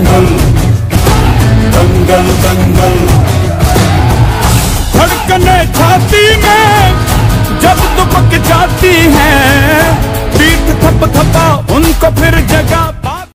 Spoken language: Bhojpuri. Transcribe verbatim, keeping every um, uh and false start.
दंगल दंगल दंगल। धड़कने छाती में जब दुबक जाती है,